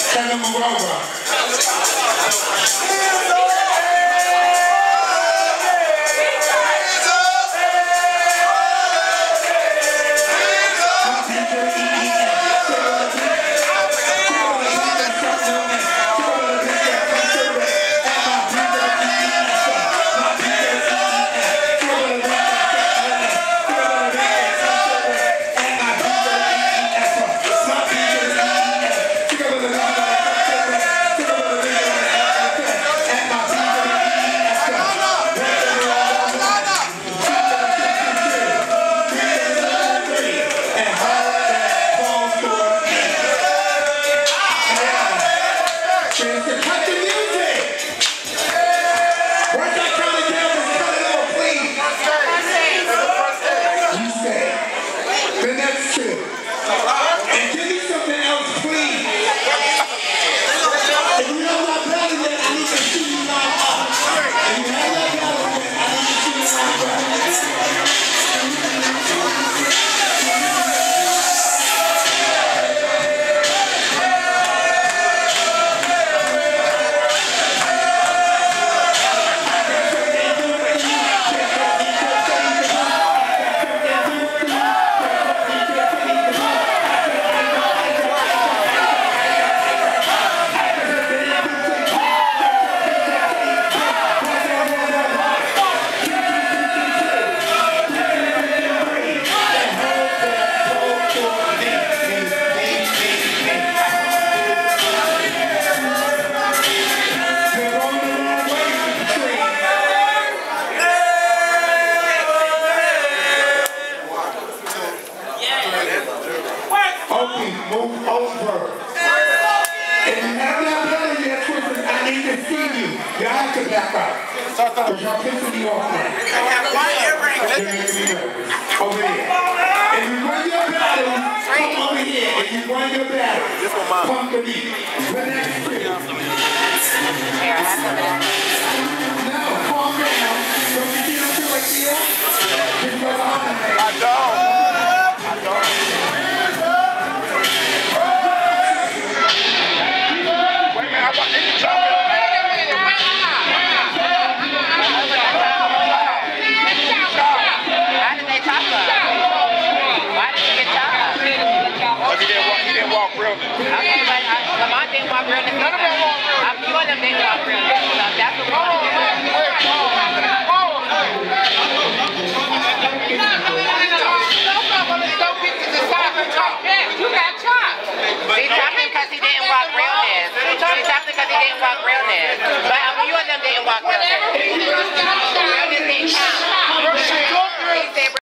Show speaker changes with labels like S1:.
S1: Turn them over. Move over. If you have that ability that's twisted, I need to see you. Y'all have to back up. Because y'all pissing me off now. You're making me nervous. Over here. If you run your battle, come over here. If you run your battle, come to me. The next three. No, calm down. Don't you feel too like here? I don't.
S2: Okay, but Lamont didn't walk Realness. None of them walk Realness. A few of them didn't walk Realness. So that's what we want to do. You got chopped. They chopped him because he didn't walk Realness. They chopped him because he didn't walk Realness. But a few of them didn't walk Realness. Realness didn't count.